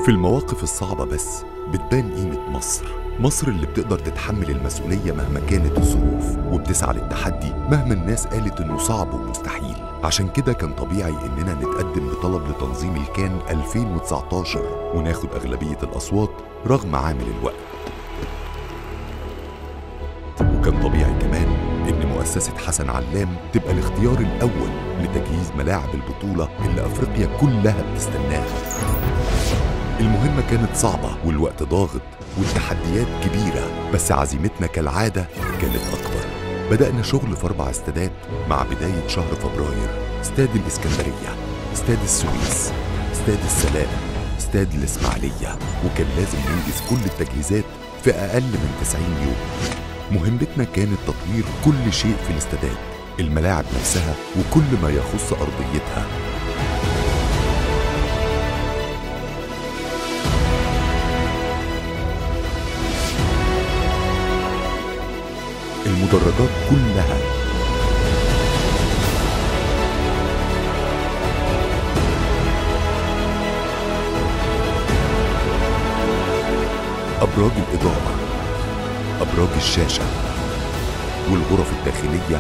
في المواقف الصعبة بس بتبان قيمة مصر. مصر اللي بتقدر تتحمل المسؤولية مهما كانت الظروف، وبتسعى للتحدي مهما الناس قالت إنه صعب ومستحيل. عشان كده كان طبيعي إننا نتقدم بطلب لتنظيم الكان 2019 وناخد أغلبية الأصوات رغم عامل الوقت. وكان طبيعي كمان إن مؤسسة حسن علام تبقى الاختيار الأول لتجهيز ملاعب البطولة اللي أفريقيا كلها بتستناها. المهمة كانت صعبة والوقت ضاغط والتحديات كبيرة، بس عزيمتنا كالعادة كانت أكبر. بدأنا شغل في 4 استادات مع بداية شهر فبراير: استاد الإسكندرية، استاد السويس، استاد السلام، استاد الإسماعيلية، وكان لازم ننجز كل التجهيزات في أقل من 90 يوم. مهمتنا كانت تطوير كل شيء في الاستادات، الملاعب نفسها وكل ما يخص أرضيتها. المدرجات كلها، أبراج الإضاءة، أبراج الشاشة، والغرف الداخلية،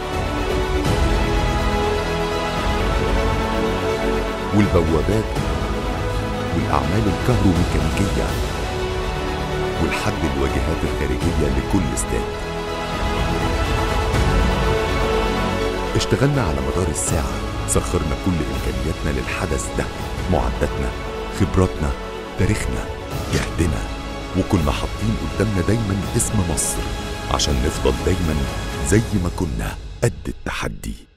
والبوابات، والأعمال الكهروميكانيكية، والحد الواجهات الخارجية لكل استاد. اشتغلنا على مدار الساعة، سخرنا كل إمكانياتنا للحدث ده، معداتنا، خبراتنا، تاريخنا، جهدنا، وكنا حاطين قدامنا دايما اسم مصر عشان نفضل دايما زي ما كنا قد التحدي.